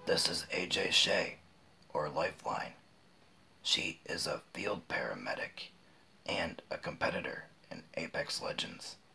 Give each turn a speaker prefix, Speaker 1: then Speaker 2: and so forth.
Speaker 1: This is Ajay Che, or Lifeline. She is a field paramedic and a competitor in Apex Legends.